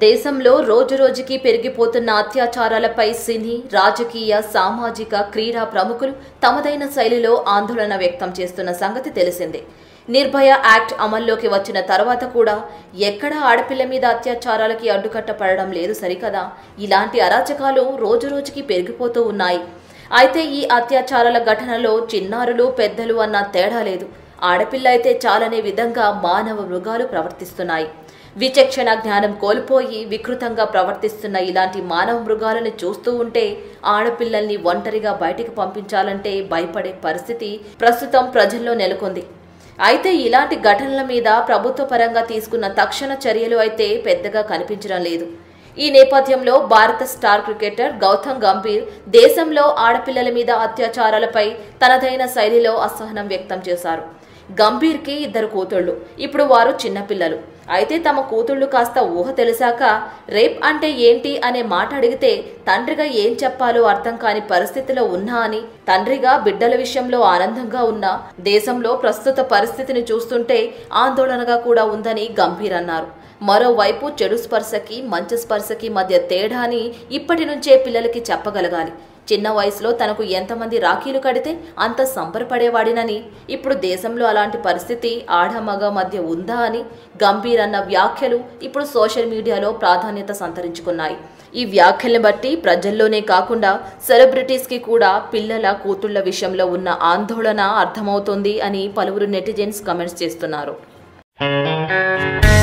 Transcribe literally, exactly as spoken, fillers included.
దేశంలో రోజురోజుకి పెరిగిపోతున్న అత్యాచారాలపై సినీ, రాజకీయ, సామాజిక, క్రీడా ప్రముఖులు తమదైన శైలిలో ఆందోళన వ్యక్తం చేస్తున్న సంగతి తెలిసిందే. నిర్భయ యాక్ట్ అమల్లోకి వచ్చిన తర్వాత కూడా ఎక్కడా ఆడపిల్ల మీద అత్యాచారాలకి అడ్డుకట్ట పడడం లేదు సరికదా. ఇలాంటి అరాచకాలు రోజురోజుకి పెరిగిపోతూ ఉన్నాయి. అయితే ఈ అత్యాచారాల ఘటనలో చిన్నారులు, పెద్దలు అన్న తేడా లేదు. ఆడపిల్ల అయితే చాలనే విధంగా మానవ మృగాలు ప్రవర్తిస్తున్నాయి. విచక్షణ జ్ఞానం కోల్పోయి వికృతంగా ప్రవర్తిస్తున్న ఇలాంటి మానవ మృగాలను చూస్తూ ఉంటే ఆడపిల్లల్ని ఒంటరిగా బయటికి పంపించాలంటే భయపడే పరిస్థితి ప్రస్తుతం ప్రజల్లో నెలకొంది. అయితే ఇలాంటి ఘటనల మీద ప్రభుత్వ పరంగా తీసుకున్న తక్షణ చర్యలు అయితే పెద్దగా కనిపించడం లేదు. ఈ నేపథ్యంలో భారత స్టార్ క్రికెటర్ గౌతమ్ గంభీర్ దేశంలో ఆడపిల్లల మీద అత్యాచారాలపై తనదైన శైలిలో అసహనం వ్యక్తం చేశారు. గంభీర్కి ఇద్దరు కూతుళ్లు. ఇప్పుడు వారు చిన్నపిల్లలు. అయితే తమ కూతుళ్లు కాస్త ఊహ తెలిసాక రేప్ అంటే ఏంటి అనే మాట అడిగితే తండ్రిగా ఏం చెప్పాలో అర్థం కాని పరిస్థితిలో ఉన్నా అని, తండ్రిగా బిడ్డల విషయంలో ఆనందంగా ఉన్నా దేశంలో ప్రస్తుత పరిస్థితిని చూస్తుంటే ఆందోళనగా కూడా ఉందని గంభీర్ అన్నారు. మరోవైపు చెడు స్పర్శకి మంచి స్పర్శకి మధ్య తేడాని ఇప్పటి నుంచే పిల్లలకి చెప్పగలగాలి. చిన్న వయసులో తనకు ఎంతమంది రాఖీలు కడితే అంత సంబరపడేవాడినని, ఇప్పుడు దేశంలో అలాంటి పరిస్థితి ఆడమగ మధ్య ఉందా అని గంభీర్ అన్న వ్యాఖ్యలు ఇప్పుడు సోషల్ మీడియాలో ప్రాధాన్యత సంతరించుకున్నాయి. ఈ వ్యాఖ్యల్ని బట్టి ప్రజల్లోనే కాకుండా సెలబ్రిటీస్కి కూడా పిల్లల, కూతుళ్ల విషయంలో ఉన్న ఆందోళన అర్థమవుతోంది అని పలువురు నెటిజన్స్ కామెంట్స్ చేస్తున్నారు.